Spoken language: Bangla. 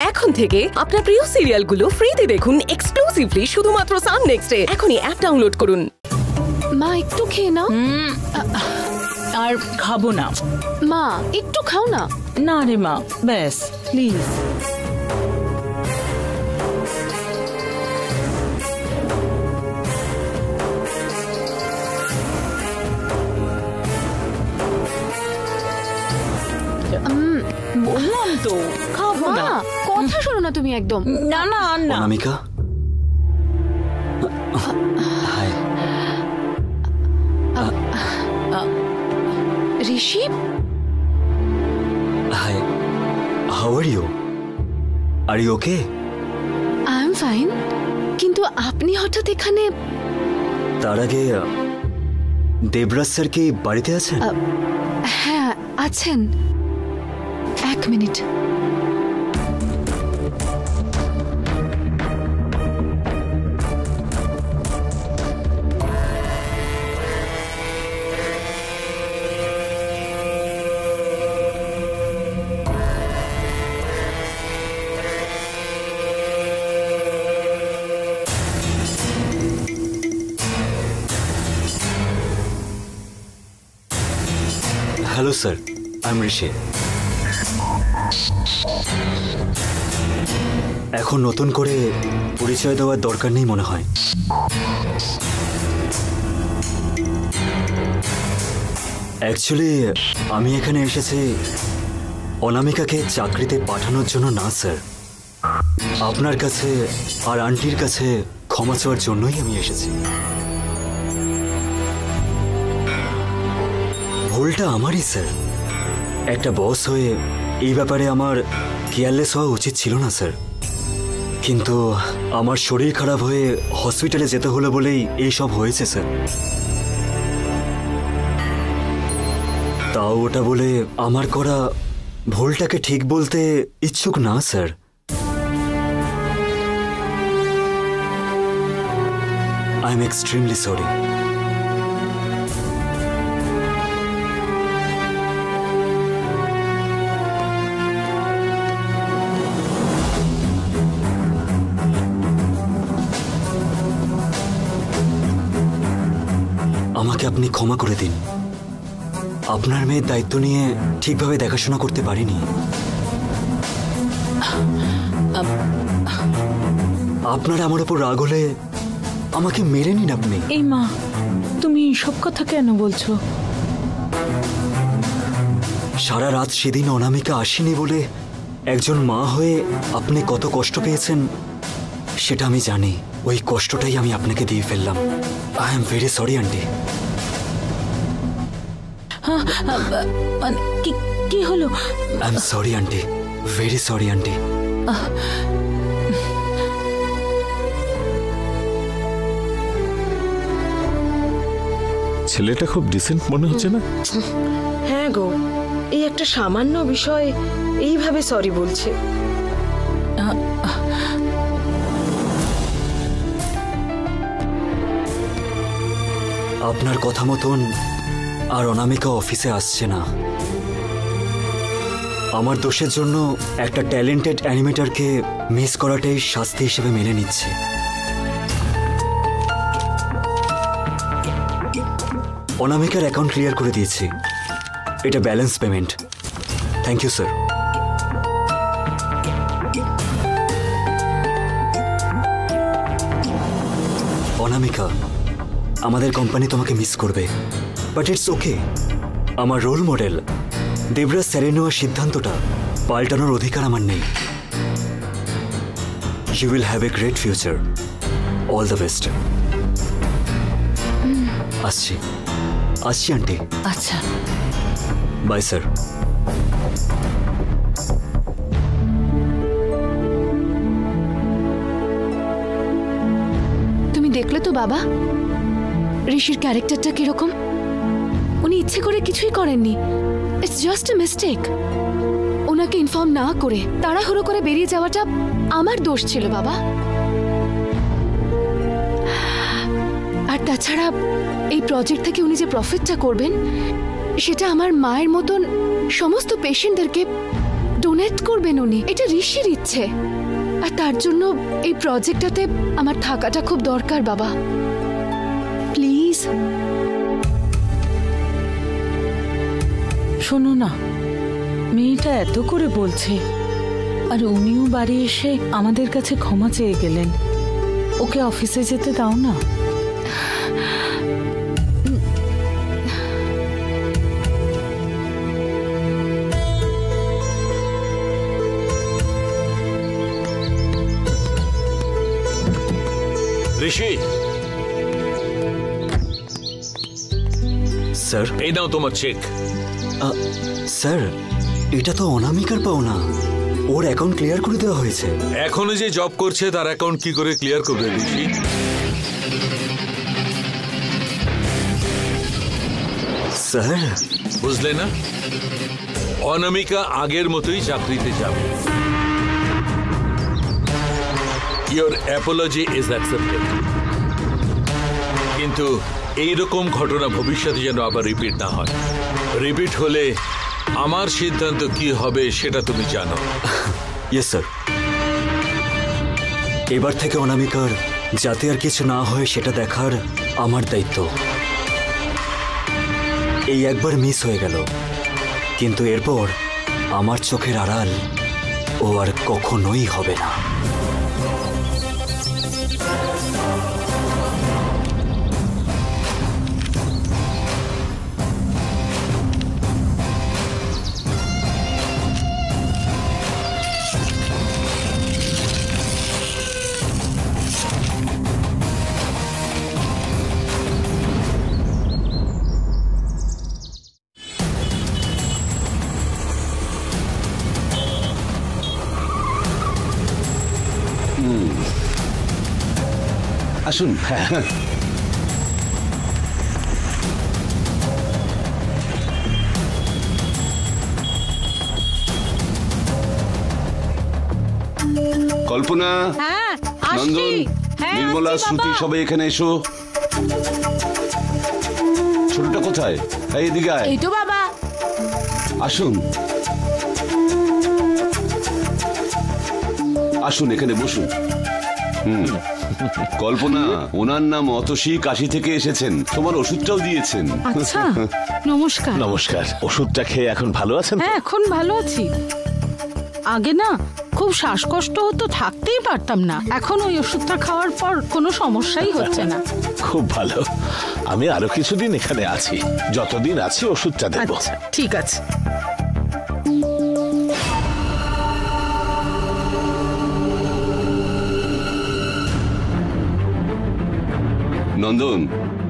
এখন থেকে আপনার প্রিয় সিরিয়ালগুলো ফ্রিতে দেখুন এক্সক্লুসিভলি শুধুমাত্র সান নেক্সটে। এখনই অ্যাপ ডাউনলোড করুন। মা একটু খেয়ে নাও। আর খাবো না। মা একটু খাও না। না রে মা, ব্যাস প্লিজ। বললাম তো খাবো না। কথা শোনো না তুমি একদম। না না না। Anamika, hi. Rishi, hi, how are you? Are you okay? I am fine, কিন্তু আপনি হঠাৎ এখানে? তার আগে দেবরাজ স্যার কি বাড়িতে আছেন? হ্যাঁ আছেন। এক মিনিট। Hello sir, I am Rishi. এখন নতুন করে পরিচয় দেওয়ার দরকার নেই মনে হয়। অ্যাকচুয়ালি আমি এখানে এসেছি অনামিকাকে চাকরিতে পাঠানোর জন্য না স্যার, আপনার কাছে আর আন্টির কাছে ক্ষমা চাওয়ার জন্যই আমি এসেছি। ভুলটা আমারই স্যার। একটা বস হয়ে এই ব্যাপারে আমার কেয়ারলেস হওয়া উচিত ছিল না স্যার, কিন্তু আমার শরীর খারাপ হয়ে হসপিটালে যেতে হলো বলেই এইসব হয়েছে স্যার। তাও ওটা বলে আমার করা ভুলটাকে ঠিক বলতে ইচ্ছুক না sir. I am extremely sorry. আমাকে আপনি ক্ষমা করে দিন। আপনার মেয়ের দায়িত্ব নিয়ে ঠিকভাবে দেখাশোনা করতে পারিনি। আপনার আমার উপর রাগ হলে আমাকে মেরে নিন আপনি। এই মা, তুমি সব কথা কেন বলছো? সারা রাত সেদিন অনামিকা আসেনি বলে একজন মা হয়ে আপনি কত কষ্ট পেয়েছেন সেটা আমি জানি। ওই কষ্টটাই আমি আপনাকে দিয়ে ফেললাম। I am very sorry aunty. কি হলো? I am sorry aunty, very sorry aunty. ছেলেটা খুব ডিসেন্ট মনে হচ্ছে না? হ্যাঁ গো, এই একটা সামান্য বিষয় এইভাবে সরি বলছে। আপনার কথা মতন আর অনামিকা অফিসে আসছে না। আমার দোষের জন্য একটা ট্যালেন্টেড অ্যানিমেটরকে মিস করাটাই শাস্তি হিসেবে মেনে নিচ্ছে। অনামিকার অ্যাকাউন্ট ক্লিয়ার করে দিয়েছি। এটা balance payment. Thank you sir. Anamika, আমাদের কোম্পানি তোমাকে মিস করবে, বাট ইটস ওকে। আমার রোল মডেল দেবরাজ স্যারের নেওয়া সিদ্ধান্তটা পাল্টানোর অধিকার আমার নেই। You will have a great future. All the best. আসছি আসছি আন্টি। আচ্ছা, বাই স্যার। তুমি দেখলে তো বাবা ঋষির ক্যারেক্টারটা কিরকম। উনি ইচ্ছে করে কিছুই করেননি। It's just a mistake. ওনাকে ইনফর্ম না করে তাড়াহুড়ো করে বেরিয়ে যাওয়াটা আমার দোষ ছিল বাবা। আর তাছাড়া এই প্রজেক্ট থেকে উনি যে প্রফিটটা করবেন সেটা আমার মায়ের মতন সমস্ত পেশেন্টদেরকে ডোনেট করবেন উনি। এটা ঋষির ইচ্ছে, আর তার জন্য এই প্রজেক্টটাতে আমার থাকাটা খুব দরকার বাবা। প্লিজ। শোনো না, মেয়েটা এত করে বলছে, আর উনিও বাড়ি এসে আমাদের কাছে ক্ষমা চেয়ে গেলেন। ওকে অফিসে যেতে দাও না। ঋষি, স্যার এই নাও তোমার চেক। স্যার, এটা তো অনামিকার পাওনা। ওর অ্যাকাউন্ট ক্লিয়ার করে দেওয়া হয়েছে। এখনো যে জব করছে তার অ্যাকাউন্ট কি করে ক্লিয়ার করবে ঋষি? স্যার, বুঝলে না, অনামিকা আগের মতোই চাকরিতে যাবে। Your apology is accepted. কিন্তু এইরকম ঘটনা ভবিষ্যতে যেন আবার রিপিট না হয়। রিপিট হলে আমার সিদ্ধান্ত কি হবে সেটা তুমি জানো। Yes sir. এবার থেকে অনামিকার যাতে আর কিছু না হয় সেটা দেখার আমার দায়িত্ব। এই একবার মিস হয়ে গেল, কিন্তু এরপর আমার চোখের আড়াল ও আর কখনোই হবে না। আসুন। কল্পনা, নন্দন, নির্মলা, শ্রুতি সবাই এখানে এসো। ছোটটা কোথায়? এদিকে আয়। এই তো বাবা। আসুন আসুন, এখানে বসুন। কল্পনা, ওনার নাম অতসী, কাশি থেকে এসেছেন। তোমার ওষুধটাও দিয়েছেন। আচ্ছা, নমস্কার। নমস্কার। ওষুধটা খেয়ে এখন ভালো আছেন? হ্যাঁ, এখন ভালো আছি। আগে না খুব শ্বাসকষ্ট হতো, থাকতেই পারতাম না। এখন ওই ওষুধটা খাওয়ার পর কোনো সমস্যাই হচ্ছে না। খুব ভালো। আমি আরো কিছুদিন এখানে আছি, যতদিন আছি ওষুধটা দেব। আচ্ছা, ঠিক আছে। নন্দন,